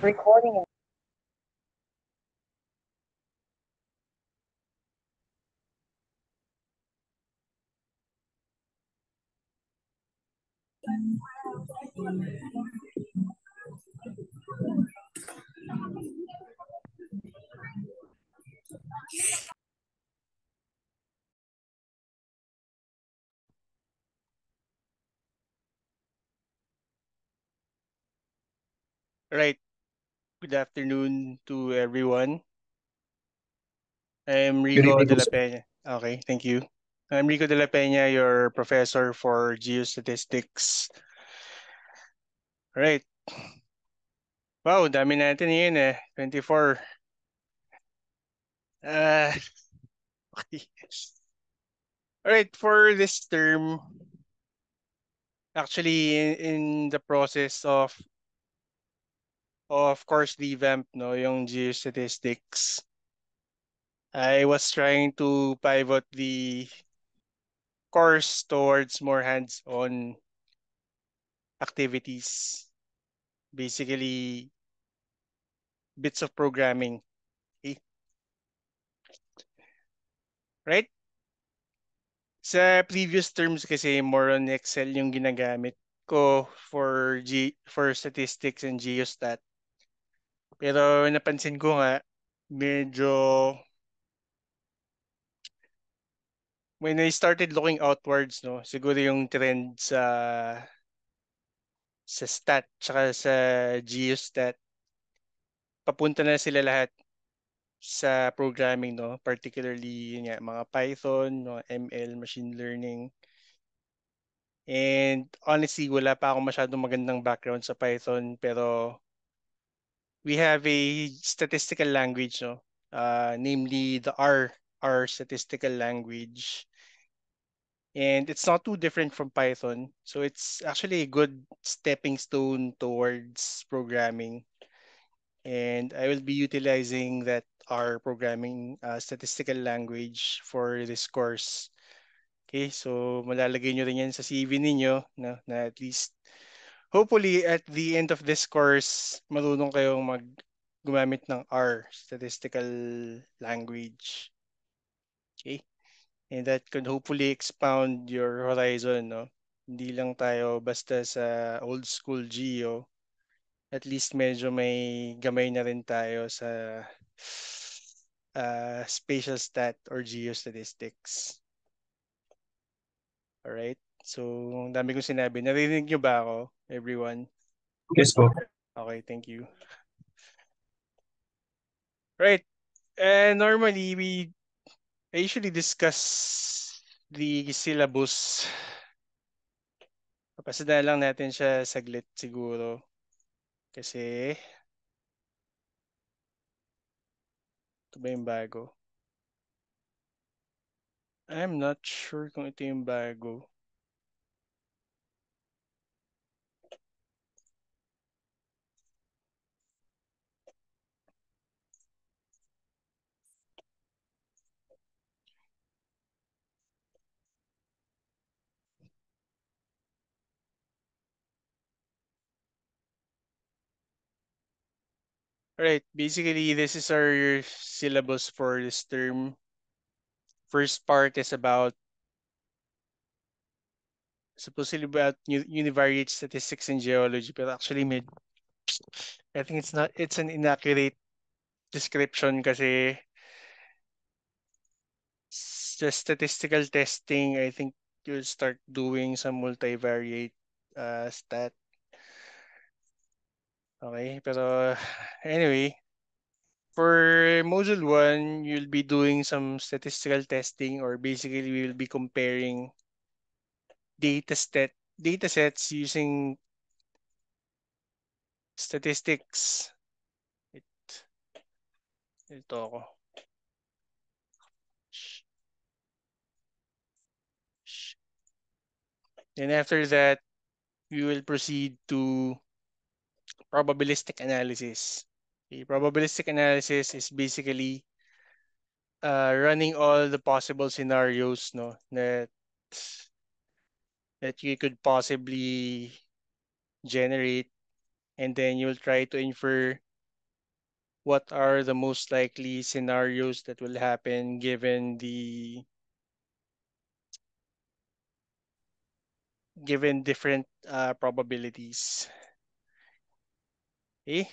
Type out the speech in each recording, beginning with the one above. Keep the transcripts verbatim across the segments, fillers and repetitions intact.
Recording. Right. Good afternoon to everyone. I'm Good Rico evening de po, la sir. Peña. Okay, thank you. I'm Rico de la Peña, your professor for geostatistics. Right. Wow, dami natin yun eh. twenty-four. Ah, okay. Alright, for this term, actually in, in the process of of course revamp no yung geostatistics, I was trying to pivot the course towards more hands-on activities, basically bits of programming. Okay? Right? Sa previous terms kasi more on Excel yung ginagamit ko for G for statistics and geostat. Pero napansin ko nga medyo when I started looking outwards, no, siguro yung trend sa sa stat tsaka sa geostat, papunta na sila lahat sa programming, no, particularly yun nga, mga Python, mga M L, machine learning. And honestly, wala pa akong masyadong magandang background sa Python, pero we have a statistical language, no? Uh, namely the R, R statistical language. And it's not too different from Python. So it's actually a good stepping stone towards programming. And I will be utilizing that R programming uh, statistical language for this course. Okay, so malalagay nyo rin yan sa C V ninyo, no, na at least hopefully at the end of this course, marunong kayong mag gumamit ng R, statistical language. Okay? And that could hopefully expound your horizon, no? Hindi lang tayo basta sa old school geo. At least medyo may gamay na rin tayo sa uh, spatial stat or geostatistics. Alright? So, ang dami kong sinabi. Narinig nyo ba ako, everyone? Yes po. Okay, thank you. Right. And normally we I usually discuss the syllabus. Papasada lang natin siya saglit siguro kasi ito ba yung bago? I'm not sure kung ito yung bago. Alright, basically this is our syllabus for this term. First part is about supposedly about univariate statistics and geology, but actually med I think it's not it's an inaccurate description kasi sa statistical testing, I think you'll start doing some multivariate uh, stat. Okay, pero anyway, for module one, you'll be doing some statistical testing or basically we will be comparing data set data sets using statistics. It, ito ako. Then after that, we will proceed to probabilistic analysis. Okay, probabilistic analysis is basically uh, running all the possible scenarios, no, that that you could possibly generate, and then you'll try to infer what are the most likely scenarios that will happen given the given different uh, probabilities. Okay?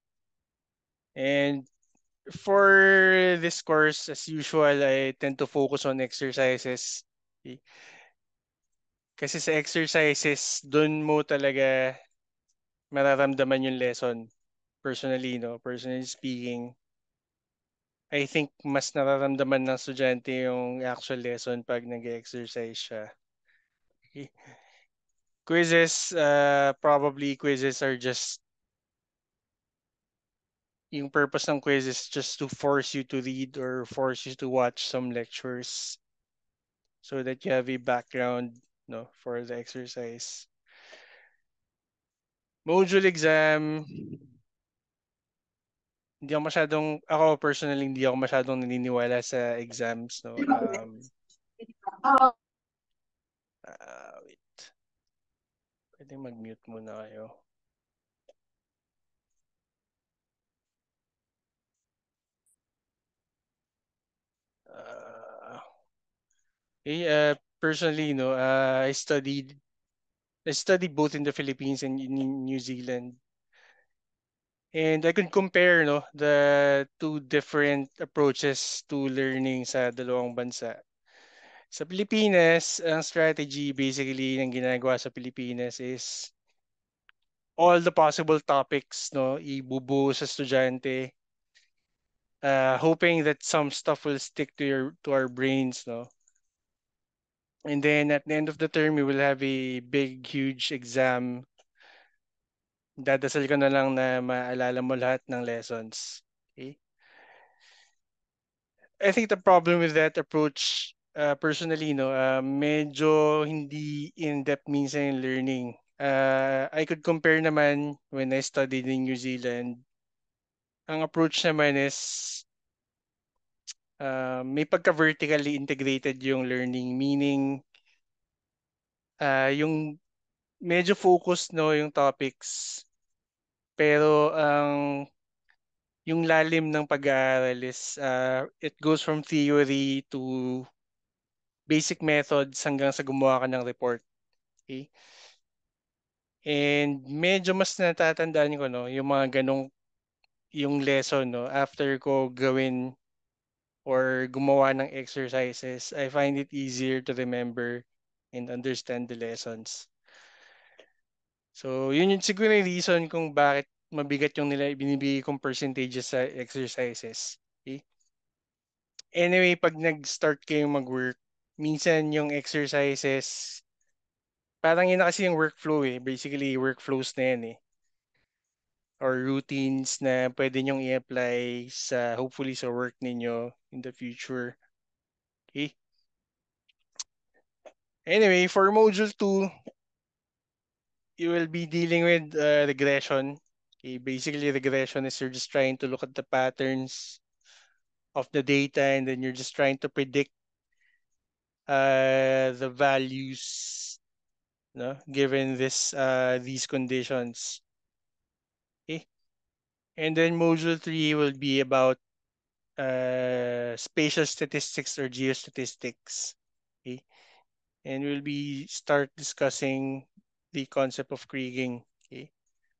And for this course, as usual, I tend to focus on exercises. Okay? Kasi sa exercises, dun mo talaga mararamdaman yung lesson. Personally, no? Personally speaking, I think mas nararamdaman ng estudyante yung actual lesson pag nag-exercise siya. Okay? Quizzes, uh, probably quizzes are just, yung purpose ng quiz is just to force you to read or force you to watch some lectures so that you have a background, no, for the exercise. Module exam, hindi ako masyadong, ako personally, hindi ako masyadong naniniwala sa exams, no. Um, uh, wait. Pwede mag-mute muna kayo. Uh, okay, uh, personally, no, uh, I studied, I studied both in the Philippines and in New Zealand. And I could compare, no, the two different approaches to learning sa dalawang bansa. Sa Pilipinas, ang strategy basically ng ginagawa sa Pilipinas is all the possible topics, no, ibubuo sa estudyante, uh, hoping that some stuff will stick to your to our brains, no. And then at the end of the term, we will have a big, huge exam. Dadasal ka na lang na maalala mo lahat ng lessons. Okay? I think the problem with that approach, uh, personally, no, uh, medyo hindi in-depth minsan yung learning. Uh, I could compare naman when I studied in New Zealand. Ang approach naman is uh, may pagka-vertically integrated yung learning, meaning uh, yung medyo focused, no, yung topics, pero ang yung lalim ng pag-aaral is uh, it goes from theory to basic methods hanggang sa gumawa ka ng report. Okay? And medyo mas natatandaan ko, no, yung mga ganong, yung lesson, no, after ko gawin or gumawa ng exercises, I find it easier to remember and understand the lessons. So, yun yung siguro yung reason kung bakit mabigat yung nila binibigay kong percentages sa exercises. Okay? Anyway, pag nag-start kayong mag-work, minsan yung exercises, parang yun na kasi yung workflow eh. Basically, workflows na yan eh. Or routines na pwede nyong i-apply sa, hopefully, sa work ninyo in the future. Okay? Anyway, for module two, you will be dealing with uh, regression. Okay? Basically, regression is you're just trying to look at the patterns of the data and then you're just trying to predict uh, the values, no, given this uh, these conditions. Okay? And then module three will be about uh, spatial statistics or geostatistics. Okay? And we'll be start discussing the concept of kriging. Okay?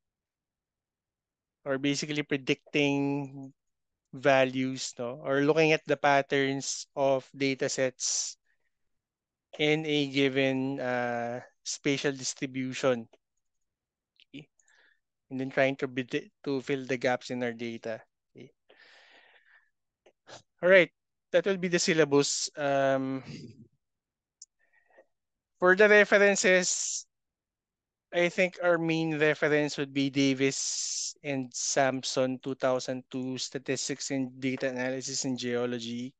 Or basically predicting values, no, or looking at the patterns of data sets in a given uh, spatial distribution. Okay? And then trying to bid- to fill the gaps in our data. Okay? All right, that will be the syllabus. Um, for the references, I think our main reference would be Davis and Sampson two thousand two Statistics and Data Analysis in Geology.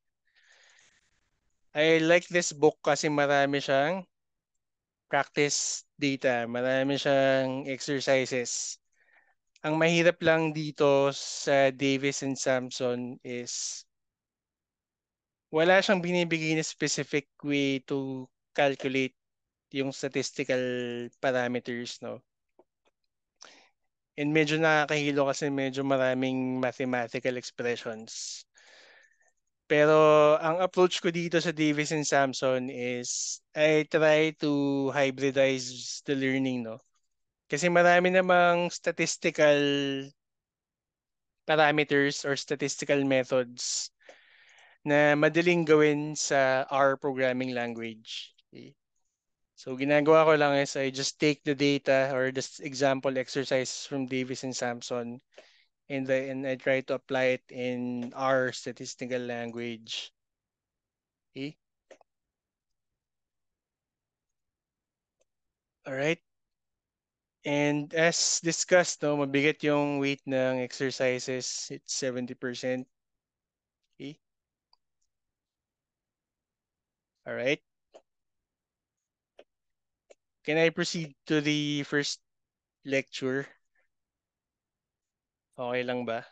I like this book kasi marami siyang practice data, marami siyang exercises. Ang mahirap lang dito sa Davis and Sampson is wala siyang binibigay na specific way to calculate yung statistical parameters, no? And medyo nakakahilo kasi medyo maraming mathematical expressions. Pero ang approach ko dito sa Davis and Samson is I try to hybridize the learning, no? Kasi marami namang statistical parameters or statistical methods na madaling gawin sa R programming language. Okay. So ginagawa ko lang is I just take the data or the example exercises from Davis and Samson and, the, and I try to apply it in R statistical language. Okay? Alright. And as discussed, no, mabigat yung weight ng exercises. It's seventy percent. Okay? Alright. Can I proceed to the first lecture? Okay lang ba?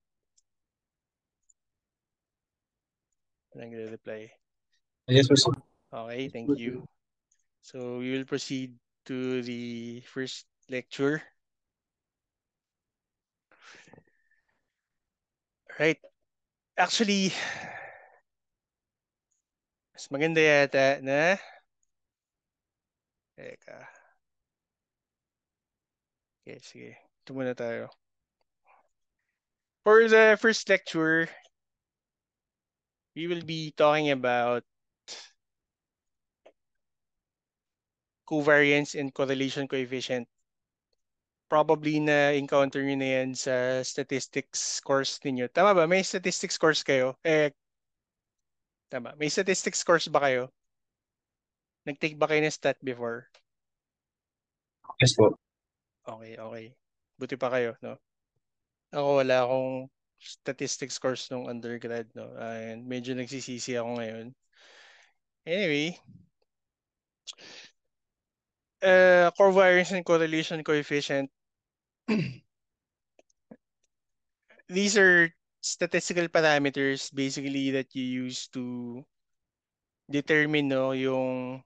Nagre-reply. Yes, sir. Okay, thank you. So we will proceed to the first lecture. Right. Actually, mas maganda yata na Teka. Okay, sige. Ito muna tayo. For the first lecture, we will be talking about covariance and correlation coefficient. Probably na encounter nyo na yan sa statistics course ninyo. Tama ba? May statistics course kayo? Eh, tama. May statistics course ba kayo? Nag-take ba kayo ng stat before? Yes po. Okay, okay. Buti pa kayo, no? Ako wala akong statistics course nung undergrad, no? And medyo nagsisisi ako ngayon. Anyway, uh, covariance and correlation coefficient. These are statistical parameters basically that you use to determine, no, yung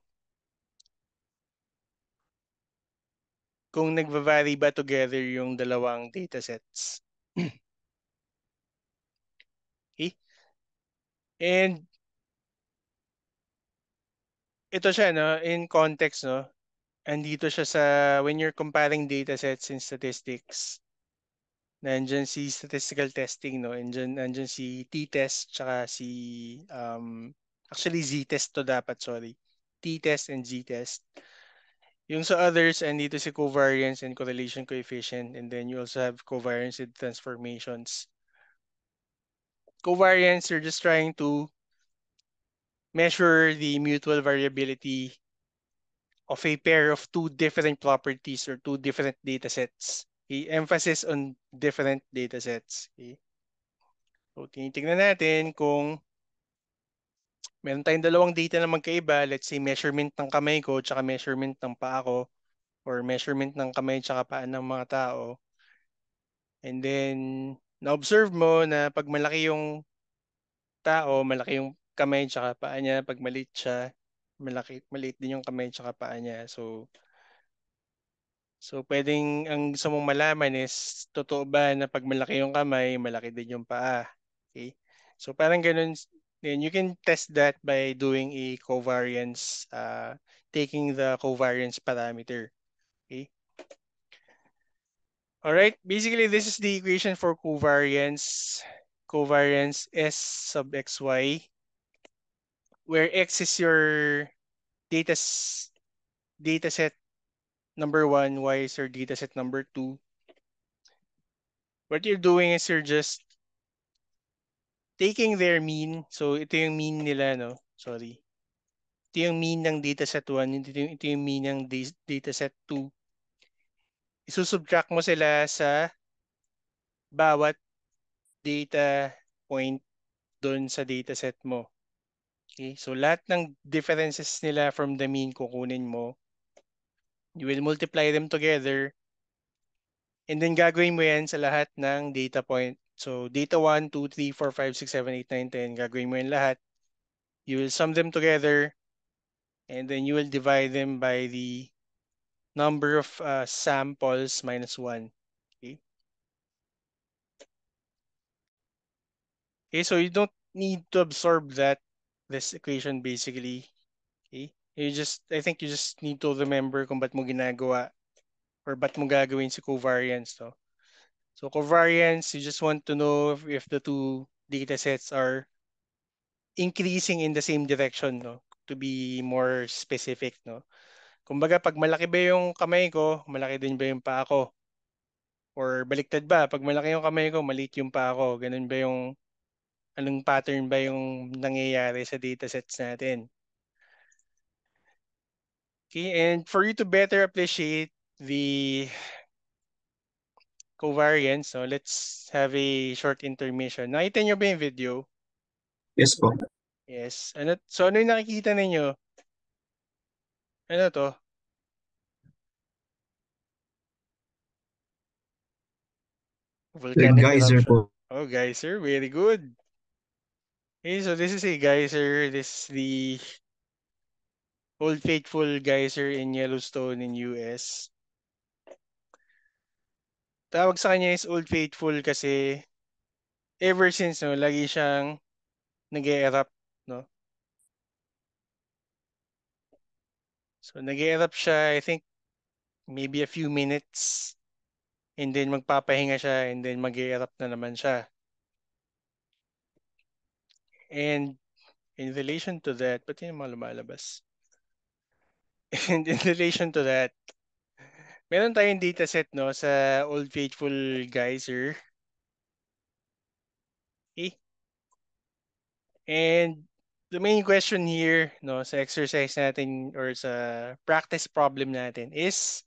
kung nagva-vary ba together yung dalawang datasets. Okay? And ito siya, no, in context, no, andito siya sa when you're comparing datasets in statistics. Nandyan si statistical testing, no? Nandyan, nandyan si t-test tsaka si um, actually z-test to dapat, sorry. T-test and z-test. Yung sa others, andito si covariance and correlation coefficient, and then you also have covariance and transformations. Covariance, you're just trying to measure the mutual variability of a pair of two different properties or two different data sets. Okay? Emphasis on different data sets. Okay? So, tinitingnan natin kung meron tayong dalawang data na magkaiba. Let's say measurement ng kamay ko tsaka measurement ng paa ko or measurement ng kamay tsaka paa ng mga tao. And then, na-observe mo na pag malaki yung tao, malaki yung kamay tsaka paa niya. Pag maliit siya, malaki, maliit din yung kamay tsaka paa niya. So, so pwedeng ang gusto mong malaman is, totoo ba na pag malaki yung kamay, malaki din yung paa? Okay? So parang ganun, then you can test that by doing a covariance, uh, taking the covariance parameter. Okay? All right, basically this is the equation for covariance. Covariance S sub xy, where x is your data, data set number one, y is your data set number two. What you're doing is you're just taking their mean. So ito yung mean nila, no? Sorry. Ito yung mean ng dataset one, ito yung, ito yung mean ng dataset two. Isusubtract mo sila sa bawat data point doon sa dataset mo. Okay? So lahat ng differences nila from the mean kukunin mo. You will multiply them together. And then gagawin mo yan sa lahat ng data point. So data one, two, three, four, five, six, seven, eight, nine, ten, gagawin mo yan lahat. You will sum them together and then you will divide them by the number of uh, samples minus one. Okay. Okay, so you don't need to absorb that this equation basically. Okay? You just I think you just need to remember kung ba't mo ginagawa or ba't mo gagawin si covariance, no? So covariance, you just want to know if, if the two data sets are increasing in the same direction, no? To be more specific, no? Kumbaga, pag malaki ba yung kamay ko, malaki din ba yung paa ko? Or baliktad ba, pag malaki yung kamay ko, maliit yung paa ko. Ganun ba yung, anong pattern ba yung nangyayari sa data sets natin? Okay, and for you to better appreciate the covariance, no, let's have a short intermission. Nakita nyo ba yung video? Yes po. Yes. Ano, so ano yung nakikita ninyo? Ano to? The Volcanic geyser eruption. po. Oh, geyser. Very good. Okay, so this is a geyser. This is the Old Faithful geyser in Yellowstone in U S. Tawag sa kanya is Old Faithful kasi ever since, no, lagi siyang nag-e-erupt, no? So nag-e-erupt siya, I think, maybe a few minutes and then magpapahinga siya and then mag-e-erupt na naman siya. And in relation to that, ba't yun yung mga lumalabas? And in relation to that, meron tayong dataset, no, sa Old Faithful geyser. Okay? And the main question here, no, sa exercise natin or sa practice problem natin is,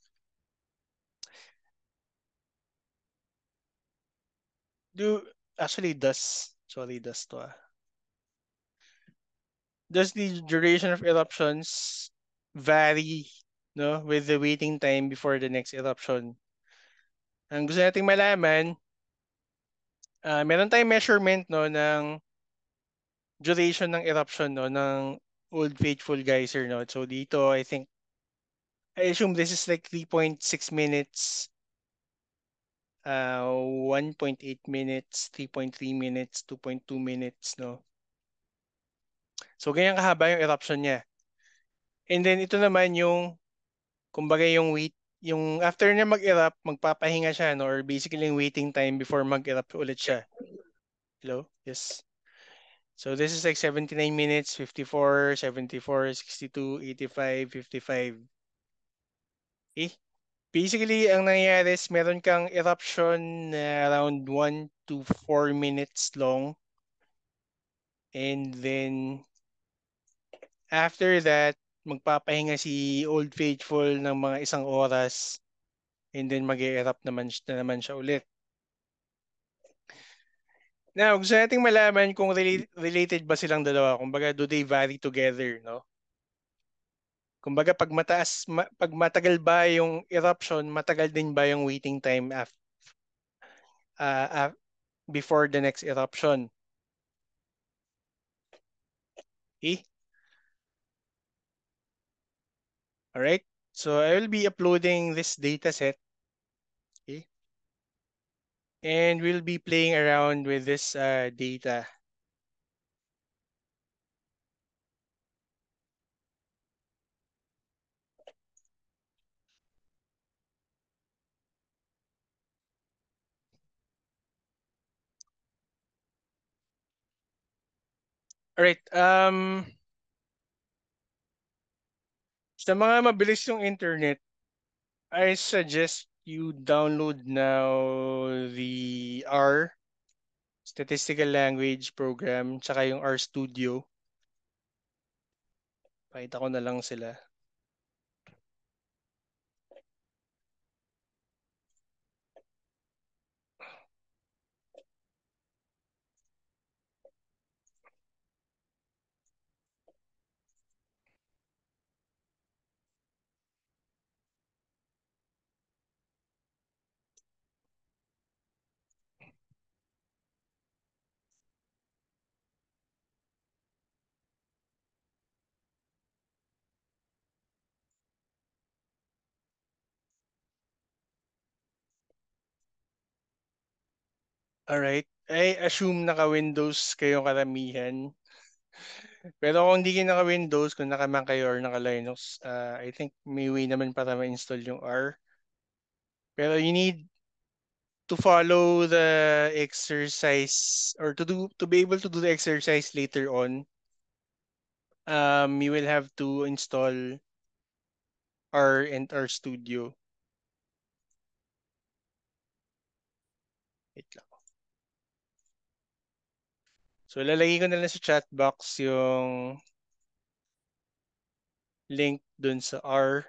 do, actually does, sorry, does to ah. Does the duration of eruptions vary, no, with the waiting time before the next eruption? Ang gusto nating malaman, uh, meron tayong measurement, no, ng duration ng eruption, no, ng Old Faithful geyser, no. So dito, I think, I assume this is like three point six minutes, uh, one point eight minutes, three point three minutes, two point two minutes, no. So ganyan kahaba yung eruption niya. And then ito naman yung, kumbaga yung wait, yung after niya mag-erupt, magpapahinga siya, no, or basically yung waiting time before mag-erupt ulit siya. Hello? Yes. So this is like seventy-nine minutes, fifty-four, seventy-four, sixty-two, eighty-five, fifty-five. Eh, basically, ang nangyayari is meron kang eruption na around one to four minutes long. And then, after that, magpapahinga si Old Faithful ng mga isang oras. And then, mag-e-erupt naman, na naman siya ulit. Now, gusto nating malaman kung rela- related ba silang dalawa. Kumbaga, do they vary together, no? Kumbaga, pag mataas, ma- pag matagal ba yung eruption, matagal din ba yung waiting time af, uh, uh, before the next eruption? Okay? All right. So I will be uploading this data set. Okay? And we'll be playing around with this uh, data. All right. Um, sa mga mabilis yung internet, I suggest you download now the R Statistical Language Program tsaka yung R Studio. Pakita ko na lang sila. Alright. I assume naka-Windows kayo karamihan. Pero kung hindi kayo naka-Windows, kung naka-Mac kayo or naka-Linux, uh, I think may way naman para ma-install yung R. Pero you need to follow the exercise or to do to be able to do the exercise later on. Um, you will have to install R and R Studio. Wait lang. So, lalagay ko na lang sa chat box yung link dun sa R.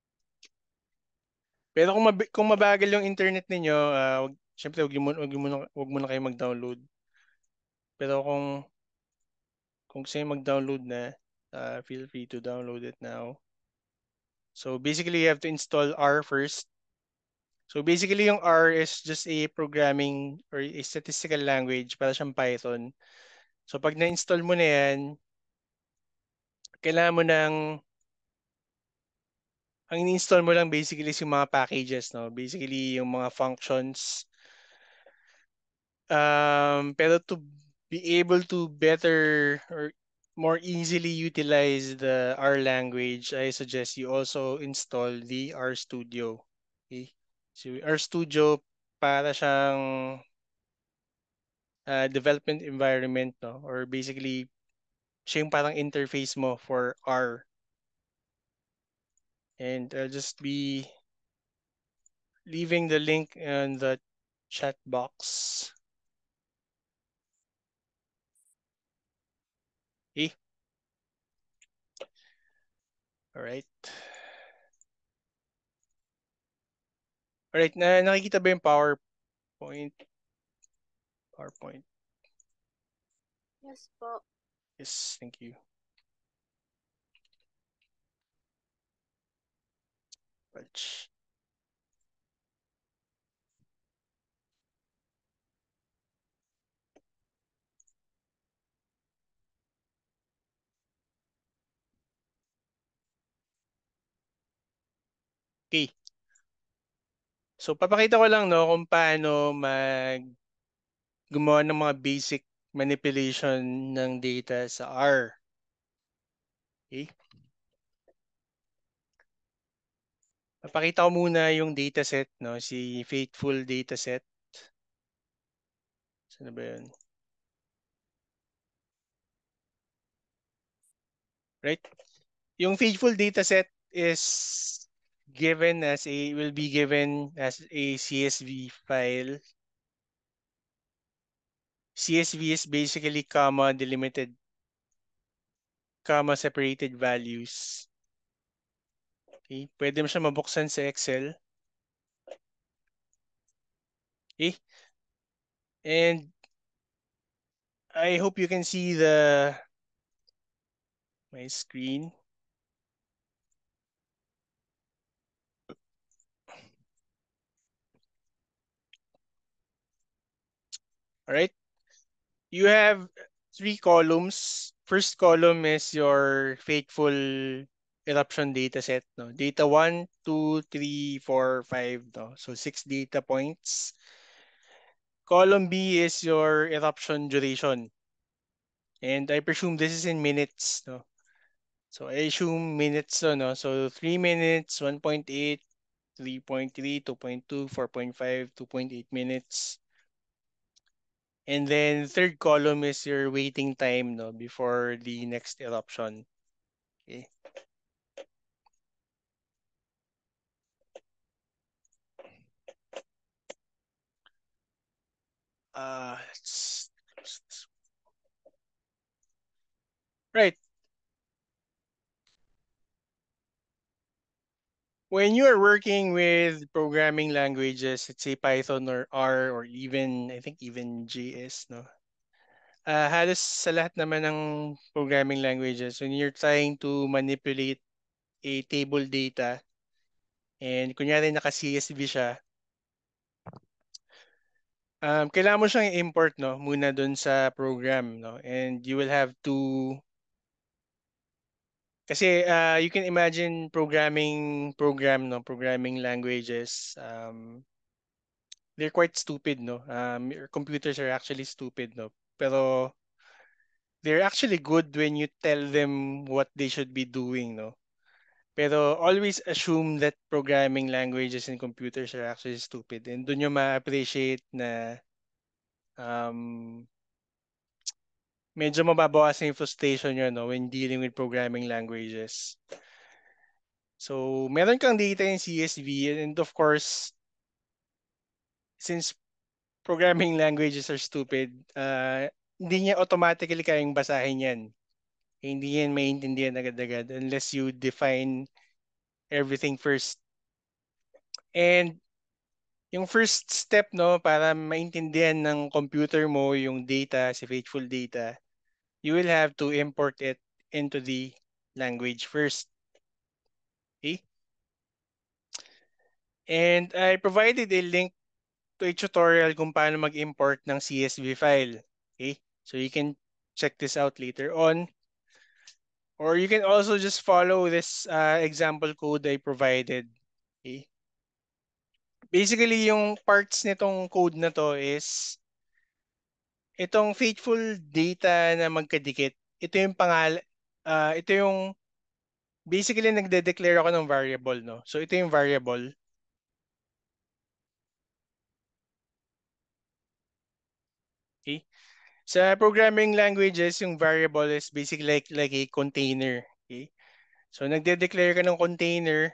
Pero kung, mab- kung mabagal yung internet ninyo, uh, wag, syempre wag, mo, wag, mo, wag mo na kayo mag-download. Pero kung kung gusto nyo mag-download na, uh, feel free to download it now. So basically, you have to install R first. So basically, yung R is just a programming or a statistical language para siyang Python. So pag na-install mo na yan, kailangan mo ng, ang in-install mo lang basically is yung mga packages, no? Basically, yung mga functions. Um, pero to be able to better or more easily utilize the R language, I suggest you also install the R Studio. Okay? So R Studio para siyang uh, development environment, no? Or basically siya yung parang interface mo for R. And I'll just be leaving the link in the chat box. Okay? All right. All right, na nakikita ba yung PowerPoint? PowerPoint. Yes po. Yes, thank you. Batch. Okay. So papakita ko lang no kung paano mag gumawa ng mga basic manipulation ng data sa R. Okay? Papakita ko muna yung dataset, no, si Faithful dataset. Saan ba yun? Right? Yung Faithful dataset is given as a will be given as a C S V file. C S V is basically comma delimited, comma separated values. Okay? Pwede mo siya mabuksan sa Excel. Okay? And I hope you can see the my screen. All right. You have three columns. First column is your faithful eruption data set. No? Data one, two, three, four, five. No? So six data points. Column B is your eruption duration. And I presume this is in minutes. No? So I assume minutes. So, no? So three minutes, one point eight, three point three, two point two, four point five, two point eight minutes. And then third column is your waiting time no before the next eruption. Okay. Uh, let's close this. Right. When you are working with programming languages, let's say Python or R or even I think even J S, no. Uh, halos sa lahat naman ng programming languages, when you're trying to manipulate a table data and kunyari naka-C S V siya, um, kailangan mo siyang i-import no, muna dun sa program. No? And you will have to kasi uh, you can imagine programming program no programming languages um, they're quite stupid, no? Um, your computers are actually stupid, no? Pero they're actually good when you tell them what they should be doing, no? Pero always assume that programming languages and computers are actually stupid. And dun yung ma-appreciate na um, medyo mababawasan yung frustration nyo, no, when dealing with programming languages. So, meron kang data in C S V, and of course, since programming languages are stupid, uh, hindi niya automatically kayang basahin yan. Hindi yan maintindihan agad-agad unless you define everything first. And yung first step, no, para maintindihan ng computer mo yung data, si faithful data, you will have to import it into the language first. Okay? And I provided a link to a tutorial kung paano mag-import ng C S V file. Okay? So you can check this out later on. Or you can also just follow this uh, example code I provided. Okay? Basically, yung parts nitong code na to is itong faithful data na magkadikit. Ito yung pangal uh, ito yung basically nagde-declare ako ng variable, no? So ito yung variable. Okay? Sa programming languages, yung variable is basically like like a container. Okay? So nagde-declare ka ng container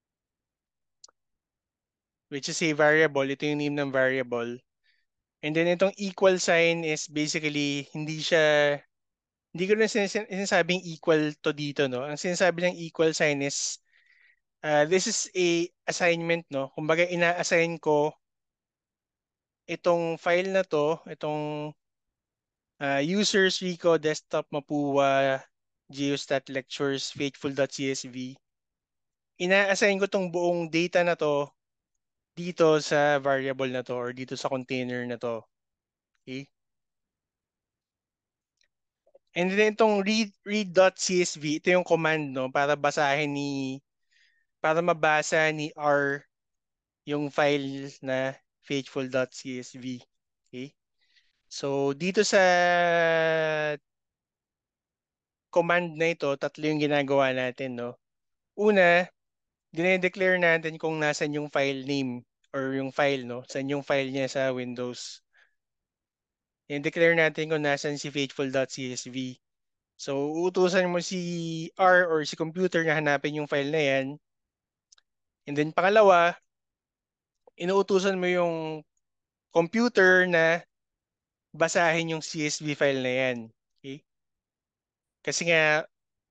which is a variable. Ito yung name ng variable. And then itong equal sign is basically hindi siya hindi ko na sinas- sinasabing equal to dito, no? Ang sinasabi ng equal sign is uh, this is a assignment, no? Kumbaga ina-assign ko itong file na to, itong uh, users Rico desktop Mapua Geostat lectures faithful.csv. Ina-assign ko tong buong data na to dito sa variable na to or dito sa container na to. Okay? And then itong read read.csv, ito yung command, no, para basahin ni para mabasa ni R yung file na faithful.csv. Okay? So dito sa command na ito, tatlo yung ginagawa natin, no. Una, dinedeclare natin kung nasan yung file name or yung file, no? Saan yung file niya sa Windows. I-declare natin kung nasan si faithful.csv. So, uutusan mo si R or si computer na hanapin yung file na yan. And then pangalawa, inuutusan mo yung computer na basahin yung C S V file na yan. Okay? Kasi nga,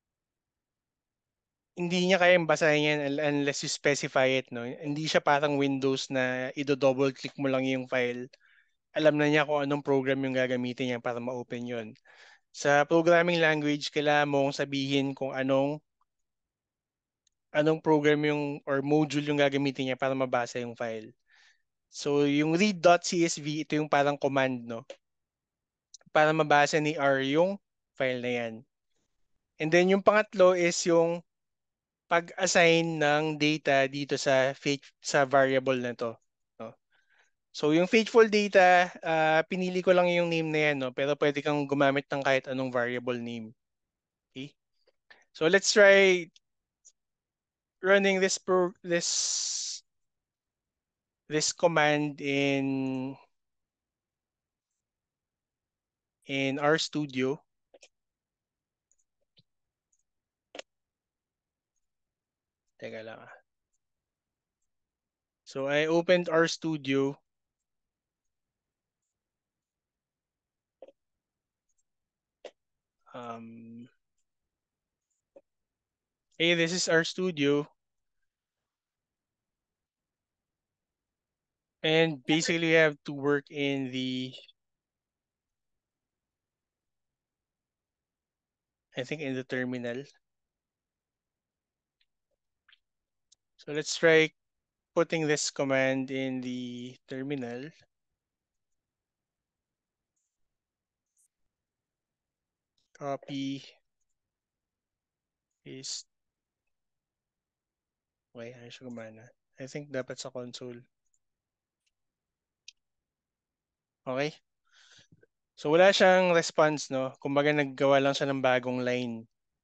hindi niya kayang basahin yan unless you specify it. No? Hindi siya parang Windows na i-double click mo lang yung file. Alam na niya kung anong program yung gagamitin niya para ma-open yun. Sa programming language, kailangan mong sabihin kung anong anong program yung or module yung gagamitin niya para mabasa yung file. So, yung read.csv, ito yung parang command, no? Para mabasa ni R yung file na yan. And then yung pangatlo is yung pag-assign ng data dito sa faith, sa variable na to. No? So yung faithful data, uh, pinili ko lang yung name na yan, no? Pero pwede kang gumamit ng kahit anong variable name. Okay? So let's try running this pro this this command in in RStudio. Teka lang. Ah. So I opened RStudio. Um, hey, this is RStudio. And basically you have to work in the I think in the terminal. So let's try putting this command in the terminal. Copy, paste. Okay, ano siya gumana? I think dapat sa console. Okay? So wala siyang response, no? Kumbaga naggawa lang siya ng bagong line.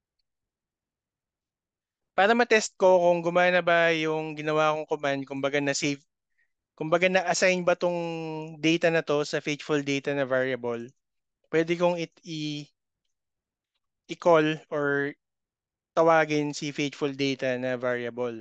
Para ma-test ko kung gumana ba yung ginawa kong command, kumbaga na-save, kumbaga na-assign ba tong data na to sa faithful data na variable, pwede kong it i- i-call or tawagin si faithful data na variable.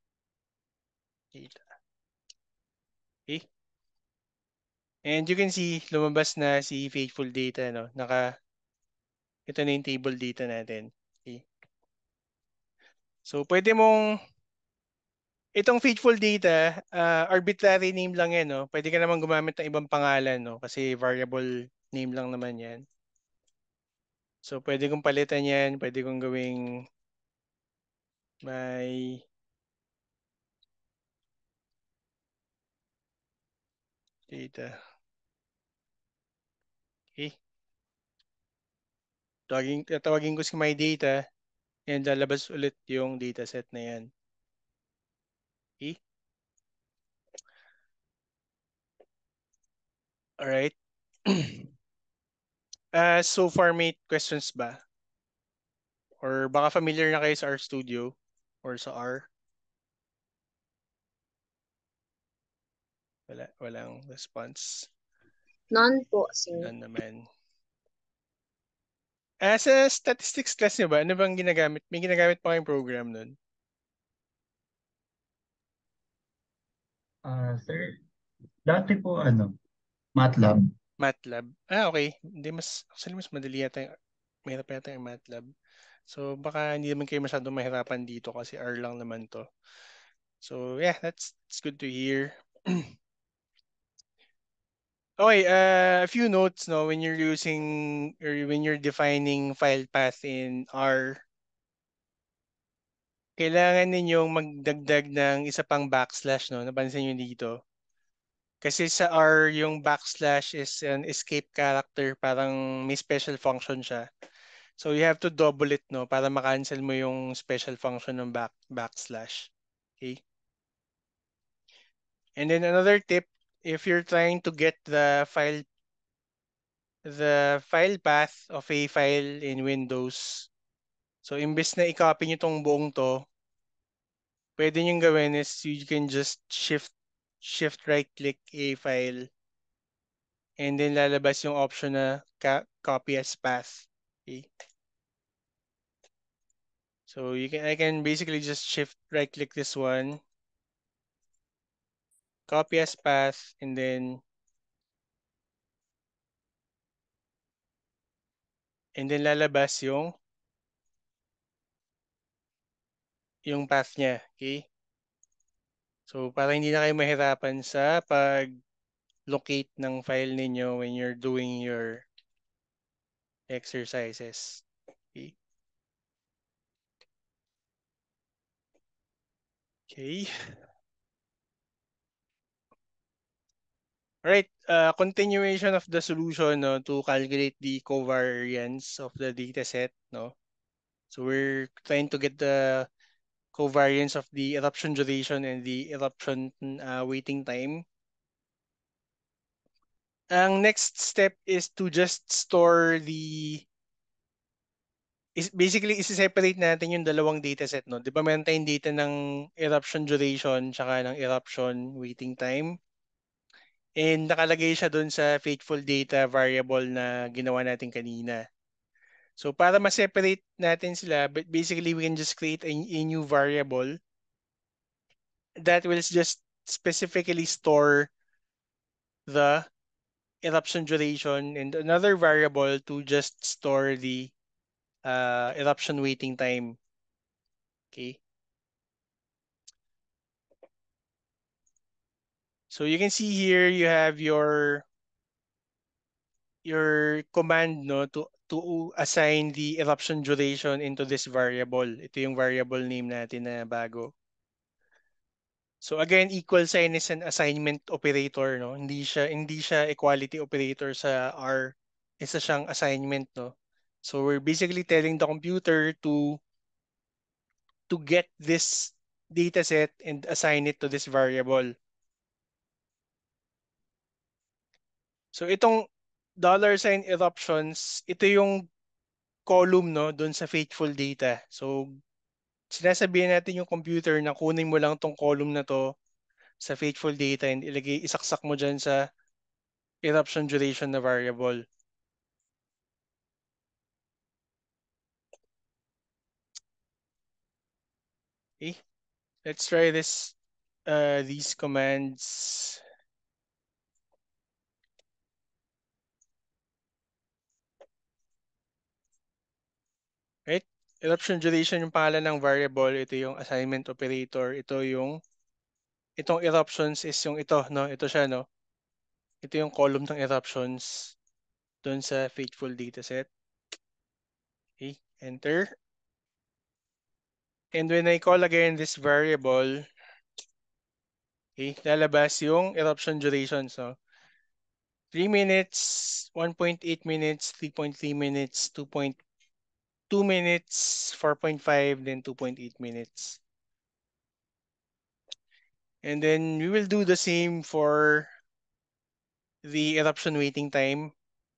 Data. Okay? And you can see, lumabas na si faithful data, no? Naka, ito na yung table data natin. Okay? So, pwede mong, itong faithful data, uh, arbitrary name lang yan, no? Pwede ka naman gumamit ng ibang pangalan, no? Kasi variable name lang naman yan. So, pwede kong palitan yan. Pwede kong gawing may data. Okay? Tawagin, tatawagin ko si my data and lalabas ulit yung dataset na yan. Okay? Alright. uh, so far, may questions ba? Or baka familiar na kayo sa RStudio or sa R? Wala, walang response. None po, sir. None naman. Ah, sa statistics class niyo ba, ano bang ginagamit? May ginagamit pa kayong program nun? Ah, sir, dati po ano, MATLAB. MATLAB. Ah, okay. Hindi mas, actually mas madali yata yung, mahirap yata yung MATLAB. So baka hindi naman kayo masyadong mahirapan dito kasi R lang naman to. So yeah, that's, that's good to hear. Okay, uh, a few notes, no, when you're using or when you're defining file path in R, kailangan ninyong magdagdag ng isa pang backslash, no? Napansin niyo dito. Kasi sa R, yung backslash is an escape character, parang may special function siya. So you have to double it, no, para ma-cancel mo yung special function ng back backslash. Okay? And then another tip, if you're trying to get the file the file path of a file in Windows, so imbes na i-copy nyo tong buong to, pwede nyo gawin is you can just shift shift right click a file and then lalabas yung option na copy as path. Okay? So you can I can basically just shift right click this one, copy as path, and then and then lalabas yung yung path niya. Okay? So para hindi na kayo mahirapan sa pag-locate ng file ninyo when you're doing your exercises. Okay? Okay. All right, uh, continuation of the solution, no, to calculate the covariance of the dataset, no. So we're trying to get the covariance of the eruption duration and the eruption uh, waiting time. Ang next step is to just store the is basically isi-separate natin yung dalawang dataset, no. 'Di ba meron tayong data ng eruption duration tsaka ng eruption waiting time? And nakalagay siya doon sa faithful data variable na ginawa natin kanina. So para ma-separate natin sila, but basically we can just create a, a new variable that will just specifically store the eruption duration and another variable to just store the uh, eruption waiting time. Okay. So you can see here you have your your command, no, to to assign the eruption duration into this variable. Ito yung variable name natin na bago. So again, equal sign is an assignment operator, no? Hindi siya hindi siya equality operator sa R. Isa siyang assignment, no? So we're basically telling the computer to to get this data set and assign it to this variable. So itong dollar sign eruptions, ito yung column no doon sa faithful data. So sinasabihan natin yung computer na kunin mo lang tong column na to sa faithful data and ilagay isaksak mo diyan sa eruption duration na variable. Okay, let's try this uh, these commands. Right? Eruption duration yung pangalan ng variable, ito yung assignment operator, ito yung itong eruptions is yung ito, no? Ito siya, no? Ito yung column ng eruptions doon sa faithful dataset. Okay, enter. And when I call again this variable, okay, lalabas yung eruption durations, no? three minutes, one point eight minutes, three point three minutes, two point two minutes, four point five, then two point eight minutes. And then we will do the same for the eruption waiting time.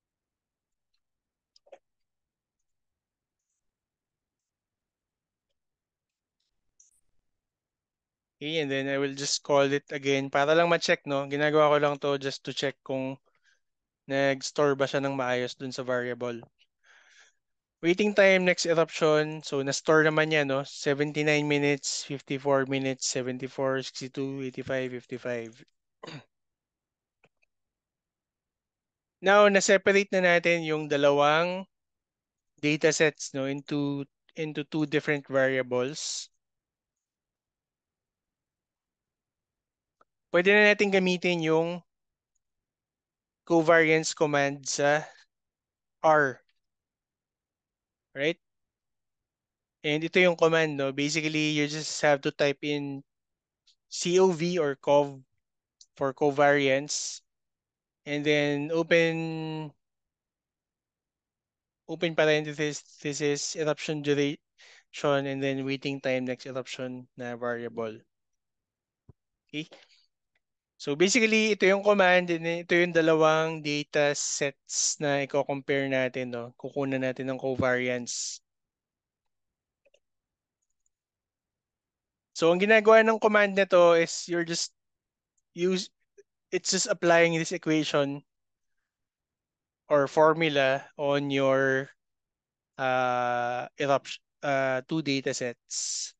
Okay, and then I will just call it again para lang ma-check, no? Ginagawa ko lang to just to check kung nag-store ba siya ng maayos dun sa variable. Waiting time, next eruption. So, na-store naman yan, no? seventy-nine minutes, fifty-four minutes, seventy-four, sixty-two, eighty-five, fifty-five. Now, na-separate na natin yung dalawang datasets, no? Into, into two different variables. Pwede na natin gamitin yung covariance command sa R. Right? And ito yung command, no? Basically, you just have to type in C O V or cov for covariance. And then open open parenthesis, this is eruption duration, and then waiting time next eruption na variable. Okay? So basically, ito yung command, and ito yung dalawang data sets na i-compare natin, no? Kukunan natin ng covariance. So ang ginagawa ng command nito is you're just use it's just applying this equation or formula on your uh, eruption uh, two data sets.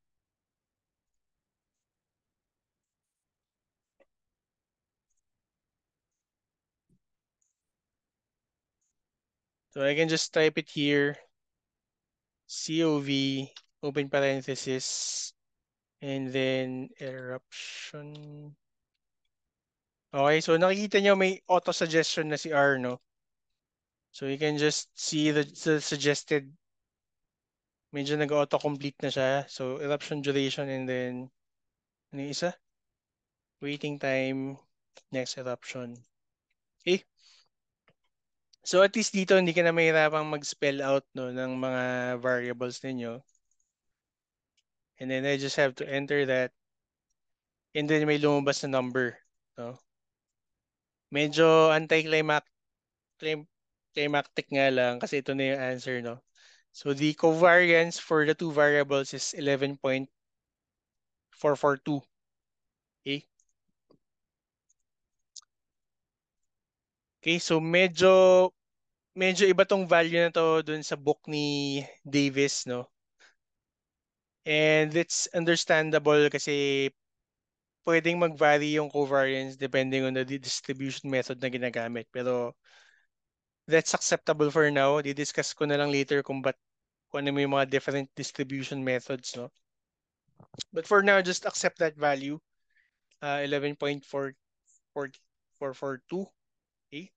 So I can just type it here, C O V, open parenthesis, and then eruption. Okay, so nakikita nyo may auto-suggestion na si R, no? So you can just see the, the suggested, medyo nag-auto-complete na siya. So eruption duration and then, ano yung isa? Waiting time, next eruption. Okay. So at least dito hindi ka na mahirapang mag-spell out, no, ng mga variables ninyo. And then I just have to enter that. And then may lumabas na number, no? Medyo anticlimactic climactic nga lang kasi ito na yung answer, no? So the covariance for the two variables is eleven point four four two. Okay? Okay, so medyo medyo iba tong value na to dun sa book ni Davis, no? And it's understandable kasi pwedeng mag-vary yung covariance depending on the distribution method na ginagamit. Pero that's acceptable for now. Di-discuss ko na lang later kung ba't kung ano yung mga different distribution methods, no? But for now, just accept that value, uh, eleven point four four two. Okay?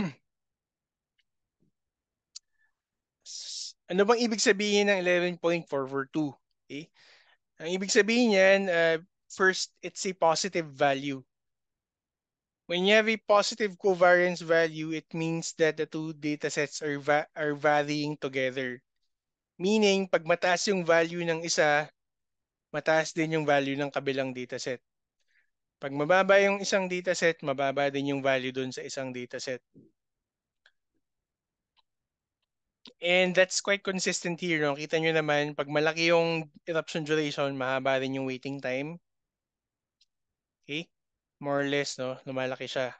Ano bang ibig sabihin ng eleven point four four two? Okay? Ang ibig sabihin yan, uh, first, it's a positive value. When you have a positive covariance value, it means that the two datasets are, va are varying together. Meaning, pag mataas yung value ng isa, mataas din yung value ng kabilang dataset. Pag mababa yung isang dataset, mababa din yung value dun sa isang dataset. And that's quite consistent here. No? Kita nyo naman, pag malaki yung eruption duration, mahaba rin yung waiting time. Okay? More or less, no? Lumalaki siya.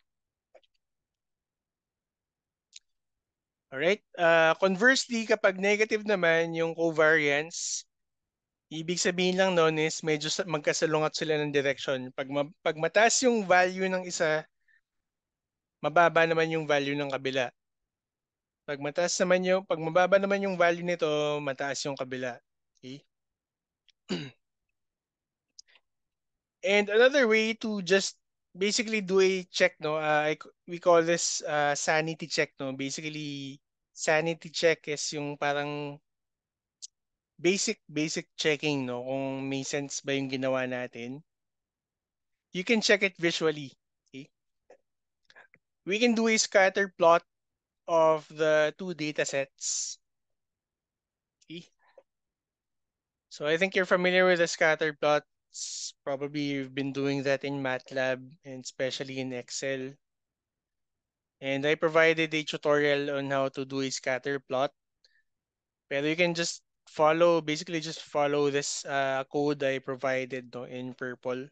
Alright? Uh, conversely, kapag negative naman yung covariance, ibig sabihin lang nun is medyo magkasalungat sila ng direction. Pag, ma pag mataas yung value ng isa, mababa naman yung value ng kabila. Pag mataas naman yung, pag mababa naman yung value nito, mataas yung kabila. Okay? And another way to just basically do a check, no? Uh, I, we call this uh, sanity check, no? Basically, sanity check is yung parang basic basic checking, no? Kung may sense ba yung ginawa natin. You can check it visually. Okay? We can do a scatter plot of the two data sets. Okay? So I think you're familiar with the scatter plots. Probably you've been doing that in MATLAB and especially in Excel. And I provided a tutorial on how to do a scatter plot. Pero you can just follow, basically just follow this uh, code I provided, no, in purple.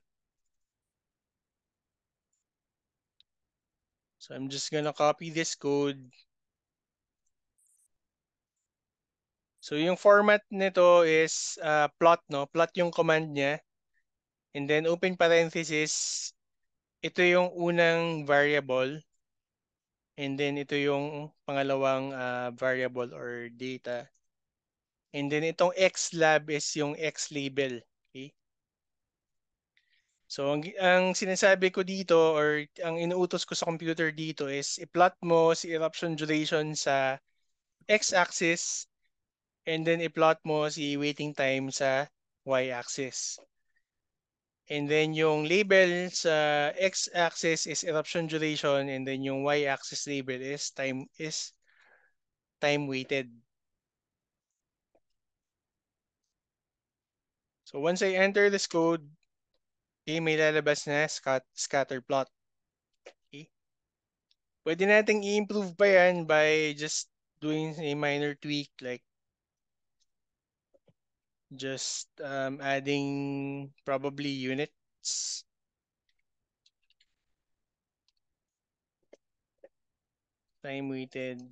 So I'm just gonna copy this code. So yung format nito is uh, plot, no? Plot yung command niya. And then open parenthesis, ito yung unang variable. And then ito yung pangalawang uh, variable or data. And then itong xlab is yung x label. Okay? So ang, ang sinasabi ko dito or ang inuutos ko sa computer dito is i-plot mo si eruption duration sa x-axis and then i-plot mo si waiting time sa y-axis. And then yung label sa x-axis is eruption duration and then yung y-axis label is time is time weighted. So once I enter this code, okay, may lalabas na scat scatter plot. Okay. Pwede nating i-improve pa yan by just doing a minor tweak like just um, adding probably units. Time weighted.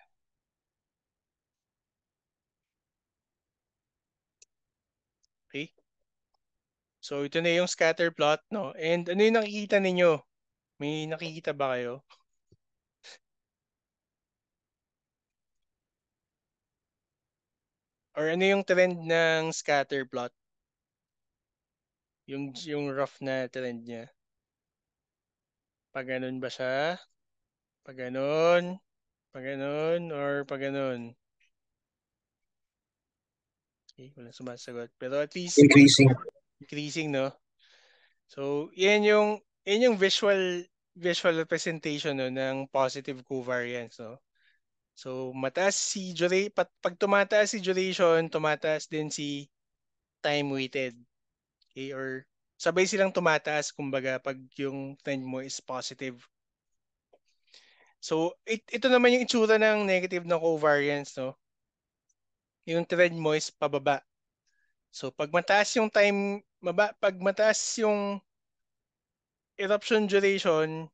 Okay. So ito na yung scatter plot, no? And ano yung nakikita ninyo? May nakikita ba kayo? Or ano yung trend ng scatter plot? Yung, yung rough na trend niya. Pag ganun ba siya? Pag ganun? Pag ganun? Or pag ganun? Okay, walang sumasagot. Pero at least Increasing. increasing, no? So, yan yung, yan yung visual visual representation, no, ng positive covariance, no? So, mataas si duration, pag, pag tumataas si duration, tumataas din si time weighted. Okay? Or sabay silang tumataas, kumbaga, pag yung trend mo is positive. So, it, ito naman yung itsura ng negative na covariance, no? Yung trend mo is pababa. So, pag mataas yung time, maba, pag mataas yung eruption duration,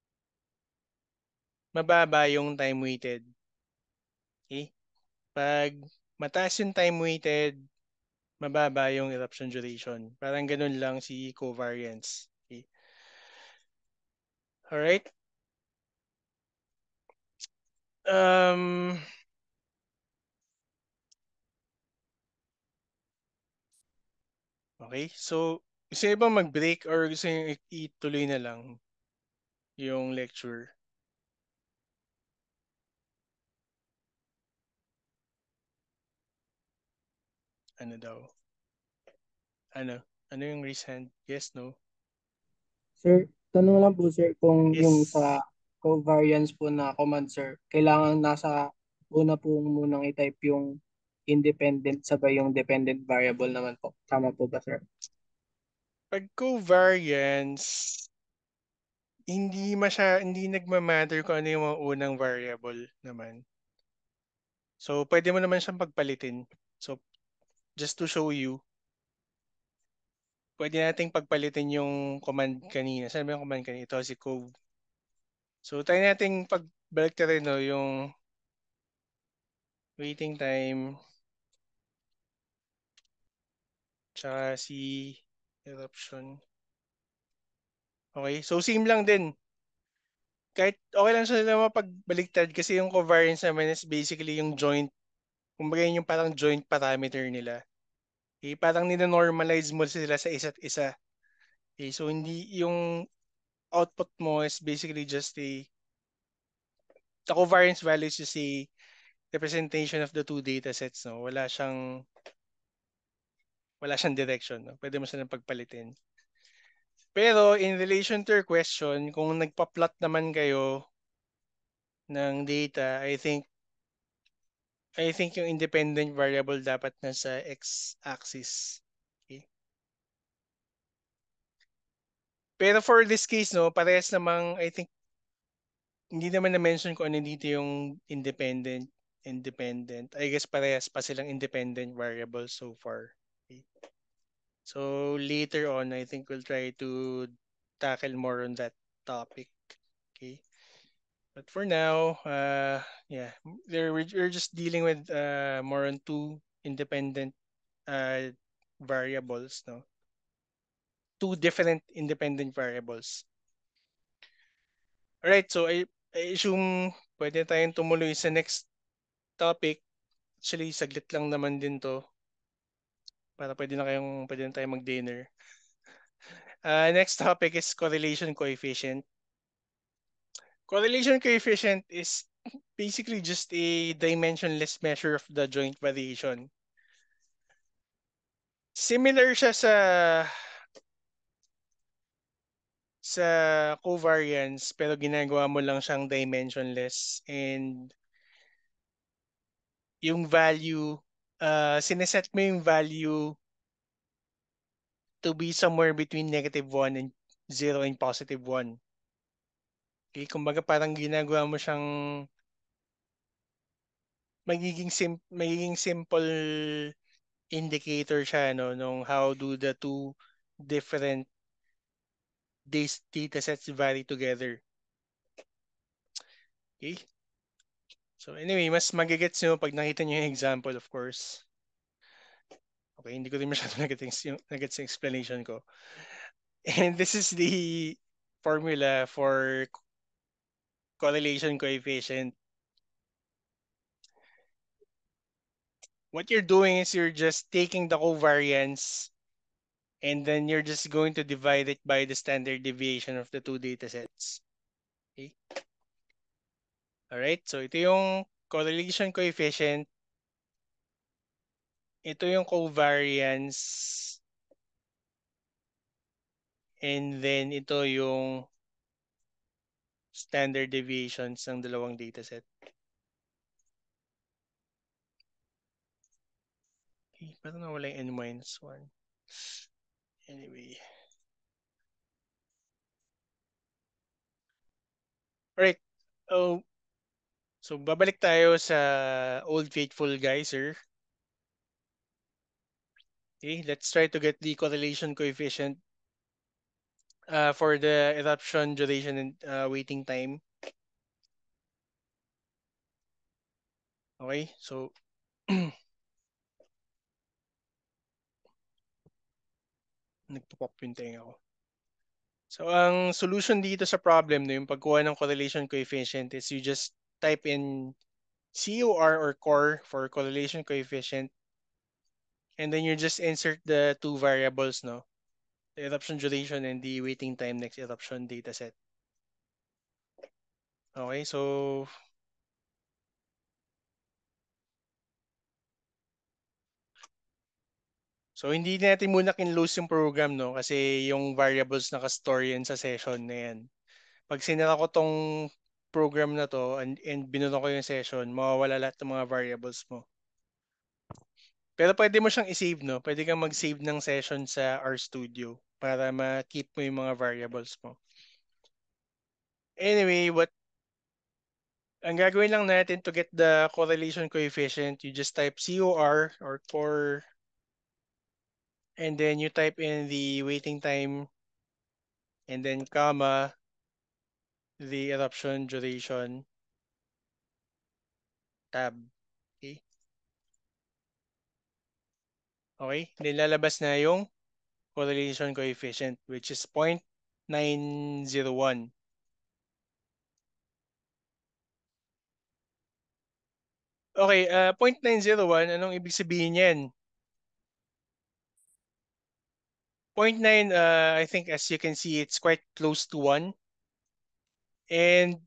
mababa yung time weighted. Okay? Pag mataas yung time weighted, mababa yung eruption duration. Parang ganun lang si covariance. Okay? Alright? Um, okay, so gusto niyo bang mag-break or gusto niyo ituloy na lang yung lecture? Ano daw? Ano? Ano yung raise hand? Yes, no? Sir, tanong lang po sir kung Yes. yung sa covariance po na command sir, kailangan nasa una po munang i-type yung independent sabay yung dependent variable naman po. Tama po ba sir? Pag covariance, hindi masya, hindi nagma-matter kung ano yung mga unang variable naman. So, pwede mo naman siyang pagpalitin. So, just to show you, pwede nating pagpalitin yung command kanina. Saan ba yung command kanina? Ito si Cove. So, try nating pagbalik na rin, no, yung waiting time tsaka si eruption. Okay, so same lang din. Kahit okay lang siya na mapagbaliktad kasi yung covariance naman is basically yung joint, kumbaga yun yung parang joint parameter nila. Okay, parang nina-normalize mo sila sa isa't isa. Okay, so hindi yung output mo is basically just a, the covariance value is just a representation of the two data sets, no? Wala siyang wala siyang direction, no? Pwede mo silang pagpalitin. Pero in relation to your question, kung nagpa-plot naman kayo ng data, I think I think yung independent variable dapat nasa x-axis. Okay. Pero for this case, no, parehas namang, I think, hindi naman na-mention ko ano dito yung independent, independent. I guess parehas pa silang independent variables so far. Okay. So later on, I think we'll try to tackle more on that topic. Okay. But for now, uh, yeah, there we're, we're just dealing with uh, more on two independent uh, variables, no? Two different independent variables. Alright, so I, I assume pwede tayong tumuloy sa next topic. Actually, saglit lang naman din to. Para pwede na kayong, pwede na tayong mag-dinner. Uh, next topic is correlation coefficient. Correlation coefficient is basically just a dimensionless measure of the joint variation. Similar siya sa sa covariance pero ginagawa mo lang siyang dimensionless and yung value, uh, sineset mo yung value to be somewhere between negative one and zero and positive one. Okay, kumbaga parang ginagawa mo siyang magiging sim magiging simple indicator siya, no, nung how do the two different data sets vary together. Okay. So anyway, mas magigets nyo pag nakita nyo yung example, of course. Okay, hindi ko rin masyado nagets yung, nagets yung explanation ko. And this is the formula for correlation coefficient. What you're doing is you're just taking the covariance and then you're just going to divide it by the standard deviation of the two data sets. Okay? Alright, so ito yung correlation coefficient. Ito yung covariance. And then ito yung standard deviations ng dalawang dataset. Okay, parang nawala yung n minus one. Anyway. Alright. Oh, so babalik tayo sa Old Faithful geyser. Okay, let's try to get the correlation coefficient uh, for the eruption duration and uh, waiting time. Okay, so nagpo-pop yung tenga ko. So ang solution dito sa problem, no, yung pagkuha ng correlation coefficient is you just type in C O R or core for correlation coefficient, and then you just insert the two variables, no, the eruption duration and the waiting time next eruption dataset. Okay, so So hindi natin muna kinlose yung program, no, kasi yung variables naka-store yan sa session na yan. Pag sinara ko tong program na to and, and binuno ko yung session, mawawala lahat ng mga variables mo. Pero pwede mo siyang i-save, no? Pwede kang mag-save ng session sa RStudio para ma-keep mo yung mga variables mo. Anyway, what ang gagawin lang natin to get the correlation coefficient, you just type C O R or core, and then you type in the waiting time, and then comma, the eruption duration tab. Okay? Okay? Then lalabas na yung correlation coefficient, which is zero point nine zero one. Okay, uh, zero point nine zero one, anong ibig sabihin yan? zero point nine, uh, I think as you can see, it's quite close to one. And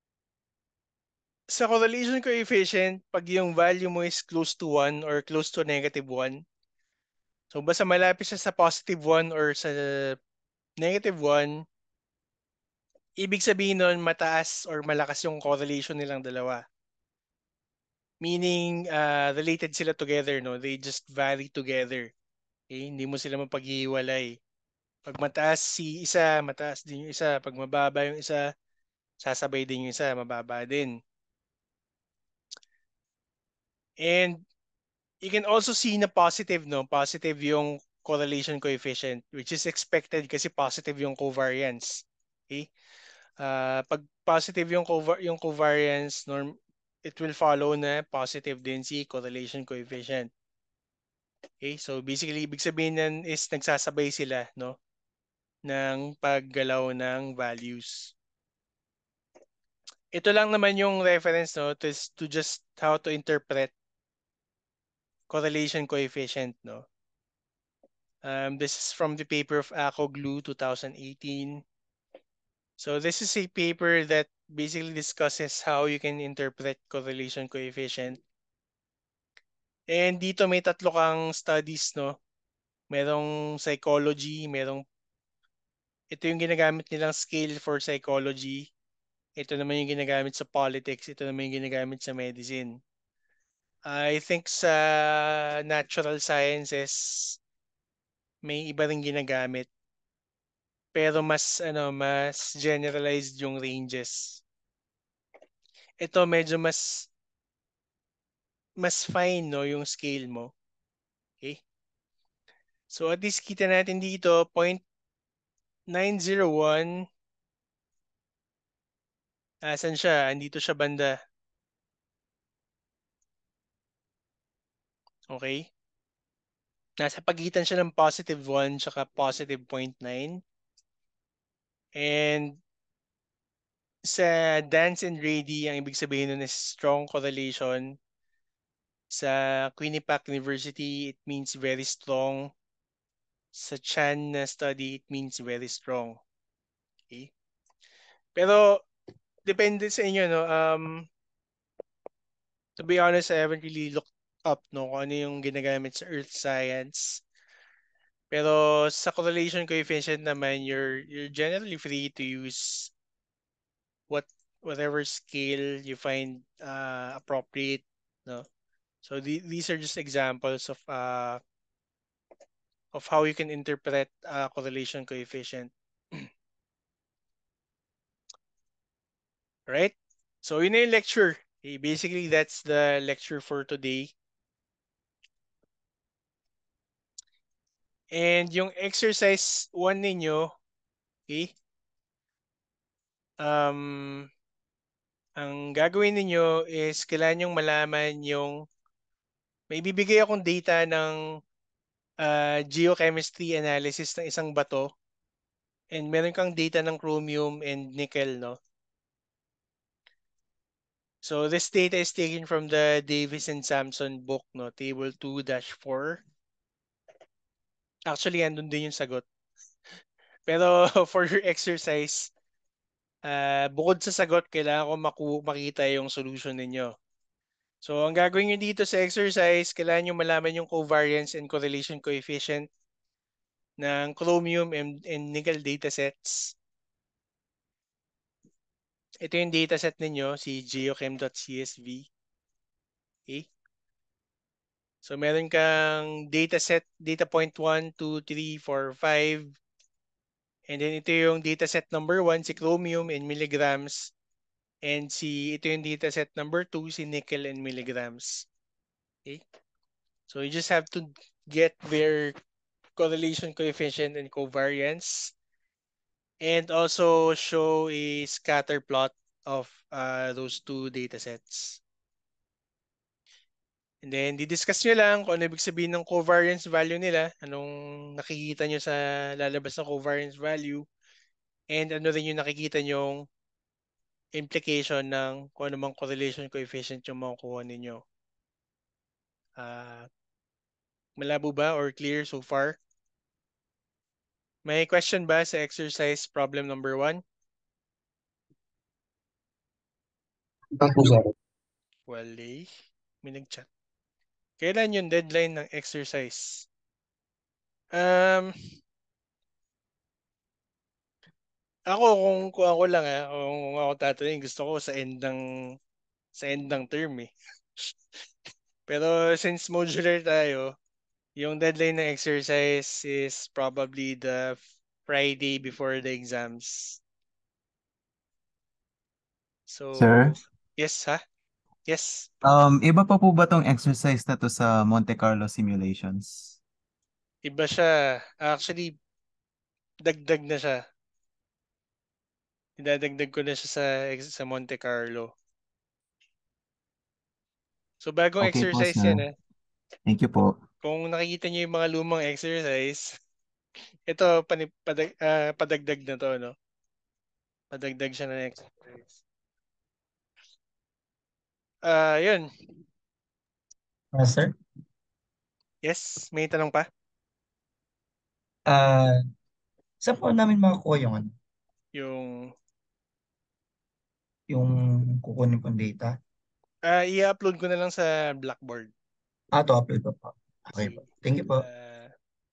sa correlation coefficient, pag yung value mo is close to one or close to negative one, so basta malapit siya sa positive one or sa negative one, ibig sabihin nun mataas or malakas yung correlation nilang dalawa. Meaning, uh, related sila together, no? They just vary together. Okay? Hindi mo sila mapaghihiwalay. Pag mataas si isa, mataas din yung isa. Pag mababa yung isa, sasabay din yung isa, mababa din. And you can also see na positive, no? Positive yung correlation coefficient, which is expected kasi positive yung covariance. Okay? Uh, pag positive yung, covar yung covariance, norm it will follow na positive din si correlation coefficient. Okay? So basically, ibig sabihin nan is nagsasabay sila, no? Ng paggalaw ng values. Ito lang naman yung reference, no? To, to just how to interpret correlation coefficient, no? Um, this is from the paper of Akoglu, two thousand eighteen. So this is a paper that basically discusses how you can interpret correlation coefficient. And dito may tatlo kang studies, no? Merong psychology, merong ito yung ginagamit nilang scale for psychology. Ito naman yung ginagamit sa politics, ito naman yung ginagamit sa medicine. I think sa natural sciences may iba ring ginagamit. Pero mas ano, mas generalized yung ranges. Ito medyo mas mas fine, no, yung scale mo. Okay? So at least kita natin dito zero point nine zero one. Asan siya? Andito siya banda. Okay? Nasa pagitan siya ng positive one tsaka positive zero point nine. And sa Dance and Rady, ang ibig sabihin nun is strong correlation. Sa Quinnipiac University, it means very strong. Sa Chan na study, it means very strong. Okay? Pero, depende sa inyo, no? Um, to be honest, I haven't really looked up, no, kung ano yung ginagamit sa earth science. Pero sa correlation coefficient naman, you're you're generally free to use what whatever scale you find uh, appropriate, no? So the, these are just examples of uh, of how you can interpret uh, correlation coefficient. Right? So yun na yung lecture. Okay, basically, that's the lecture for today. And yung exercise one ninyo, okay? Um, ang gagawin ninyo is kailangan yung malaman yung may bibigay akong data ng uh, geochemistry analysis ng isang bato. And meron kang data ng chromium and nickel, no? So this data is taken from the Davis and Sampson book, no? Table two dash four. Actually, andun din yung sagot. Pero for your exercise, uh, bukod sa sagot, kailangan ko maku makita yung solution ninyo. So, ang gagawin nyo dito sa exercise, kailangan nyo malaman yung covariance and correlation coefficient ng chromium and, and nickel datasets. Ito yung dataset ninyo, si geochem.csv. Okay? So, meron kang dataset, data point one, two, three, four, five. And then ito yung dataset number one, si chromium in milligrams. And si ito yung dataset number two, si nickel and milligrams. Okay? So you just have to get their correlation coefficient and covariance, and also show a scatter plot of uh, those two datasets. And then, di-discuss nyo lang kung ano ibig sabihin ng covariance value nila, anong nakikita nyo sa lalabas na covariance value, and ano rin yung nakikita nyong implication ng kung ano mang correlation coefficient yung makukuha ninyo. Uh, malabo ba or clear so far? May question ba sa exercise problem number one? Ito po, sir. Wali. May nag-chat. Kailan yung deadline ng exercise? Um, ako kung, kung ako lang ah, kung ako tatanungin, gusto ko sa end ng sa end ng term eh. Pero since modular tayo, yung deadline ng exercise is probably the Friday before the exams. So, Sir, yes ha? Yes. um, iba pa po ba tong exercise na to sa Monte Carlo simulations? Iba siya. Actually, dagdag na siya. Idadagdag ko na siya sa, sa Monte Carlo. So, bagong Okay po, exercise sir. yan eh. Thank you po. Kung nakikita niyo yung mga lumang exercise, ito pani, padag, uh, padagdag na to, no? Padagdag siya ng exercise. Ah, uh, yun. Ah, sir? Yes, may tanong pa? Ah, saan po namin makukuha yung ano, Yung yung kukunin pong data? ah i-upload ko na lang sa Blackboard. Ah, to upload pa po. Okay po. See. Thank you po. Uh,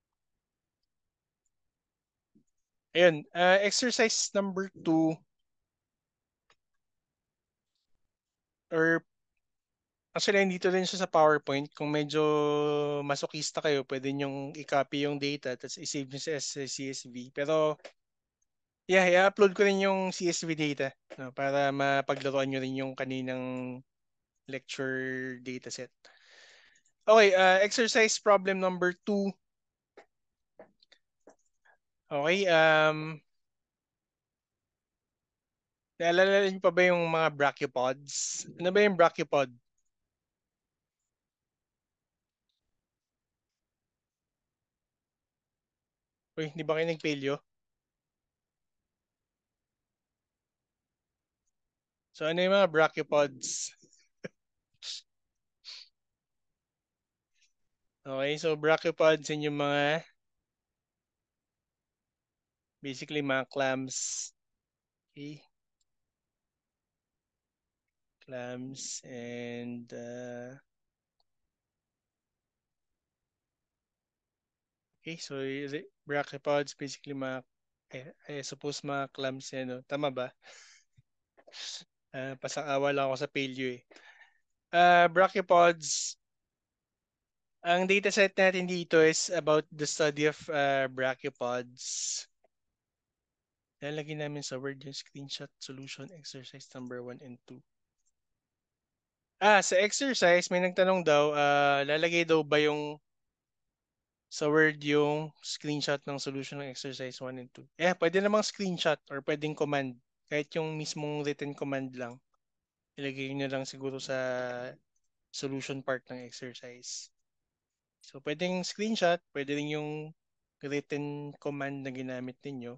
ayun, uh, exercise number two, or actually nandito din siya sa PowerPoint. Kung medyo masokista kayo, pwede nyong i-copy yung data tapos i-save nyo sa C S V. Pero yeah, i-upload ko rin yung C S V data, no, para mapaglaruan nyo rin yung kaninang lecture dataset. Okay, uh, exercise problem number two. Okay, um, naalala niyo pa ba yung mga brachiopods? Ano ba yung brachiopod? Uy, hindi ba kayo nagpelyo? So ano yung mga brachiopods? Okay, so brachiopods yun yung mga basically mga clams. Okay. Clams and uh, okay, so y- brachiopods basically mga eh, I suppose mga clams yan, no? Tama ba? Uh, pasang-awa lang ako sa paleo eh. Uh, brachiopods, ang dataset natin dito is about the study of uh, brachiopods. Lalagyan namin sa Word yung screenshot solution exercise number one and two. Ah, sa exercise, may nagtanong daw, uh, lalagay daw ba yung sa Word yung screenshot ng solution ng exercise one and two? Eh, pwede namang screenshot or pwedeng command. Kahit yung mismong written command lang. Ilagay nyo lang siguro sa solution part ng exercise. So, pwedeng screenshot, pwede rin yung written command na ginamit ninyo.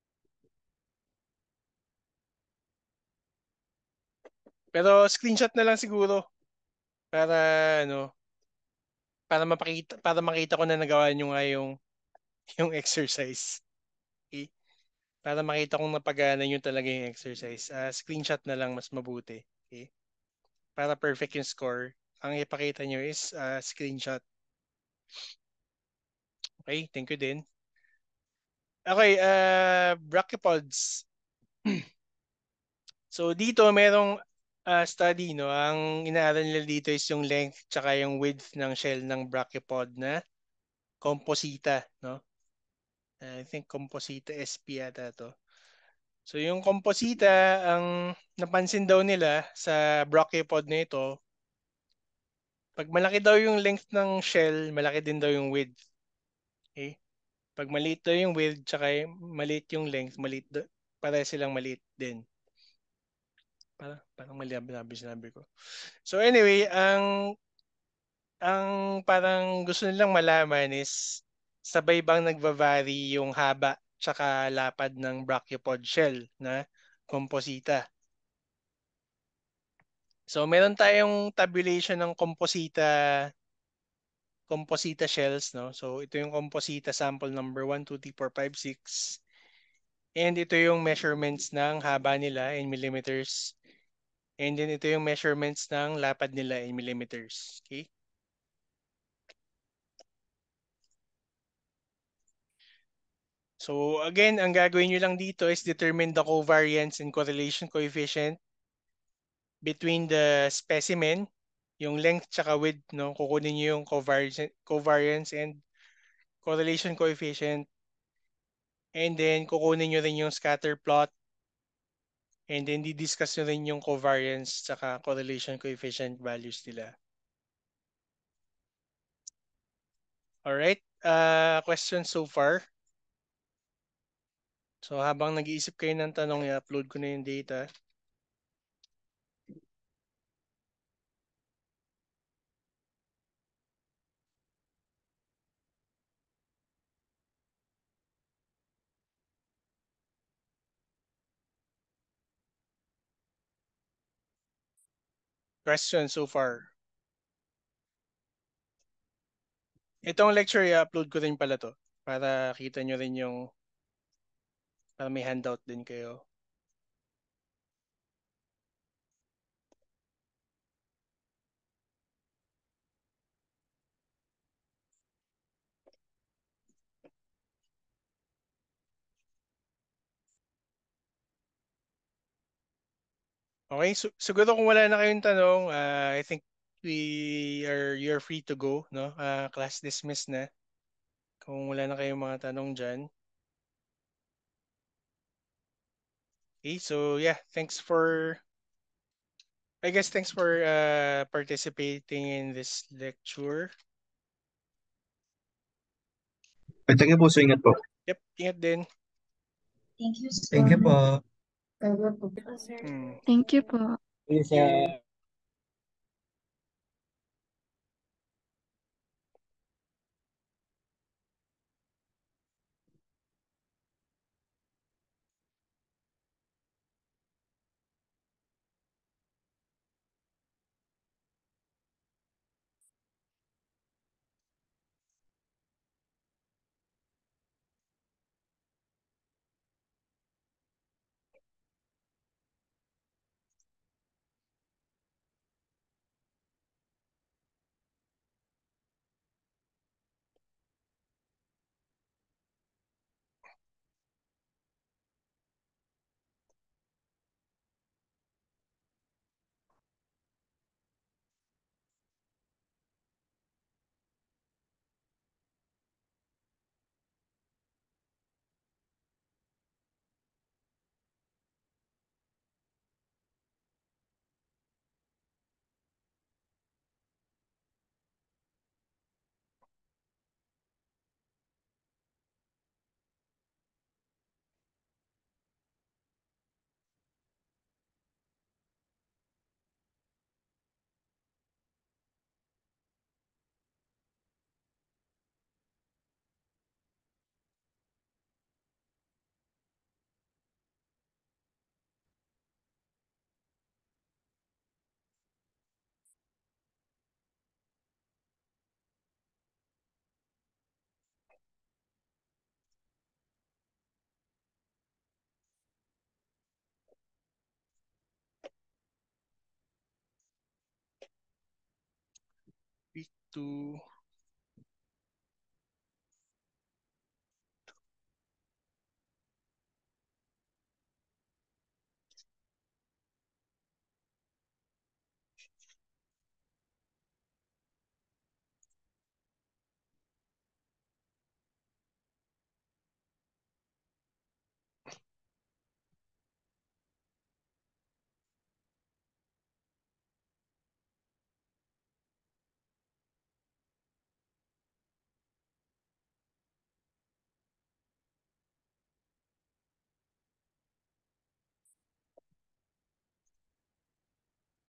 Pero screenshot na lang siguro para ano, para mapakita para makita ko na nagawa niyo nga yung yung exercise. Okay? Para makita kong napagana niyo talaga yung exercise. Uh, screenshot na lang mas mabuti. Okay? Para perfect yung score, ang ipakita niyo is uh, screenshot. Okay, thank you din. Okay, uh, brachiopods. So dito merong uh, study, no? Ang inaaral nila dito is yung length tsaka yung width ng shell ng brachiopod na Composita, no? Uh, I think Composita S P yata to. So yung composita, ang napansin daw nila sa brachiopod na ito, pag malaki daw yung length ng shell, malaki din daw yung width. Okay? Pag maliit daw yung width, tsaka maliit yung length, maliit daw, pareha silang maliit din. Parang, parang mali ang sinabi ko. So anyway, ang ang parang gusto nilang malaman is sabay bang nagva-vary yung haba tsaka lapad ng brachiopod shell na composita. So meron tayong tabulation ng composita composita shells, no? So ito yung composita sample number one, two, three, four, five, six. And ito yung measurements ng haba nila in millimeters. And then ito yung measurements ng lapad nila in millimeters. Okay? So again, ang gagawin nyo lang dito is determine the covariance and correlation coefficient between the specimen, yung length tsaka width, no? Kukunin nyo yung covariance, covariance and correlation coefficient. And then kukunin nyo rin yung scatter plot. And then di-discuss nyo rin yung covariance tsaka correlation coefficient values nila. Alright, uh, questions so far? So habang nag-iisip kayo ng tanong, i-upload ko na yung data. Questions so far? Itong lecture, i-upload ko rin pala to para kita nyo rin yung, para may handout din kayo. Okay, so, siguro kung wala na kayong tanong, uh, I think we are, you're free to go, no? Uh, class dismissed na. Kung wala na kayong mga tanong dyan. Okay, so yeah, thanks for, I guess thanks for uh, participating in this lecture. Thank you po, so ingat po. Yep, ingat din. Thank you, sir. Thank you po. Hmm. Thank you po. Yes, Okay. uh, Week two.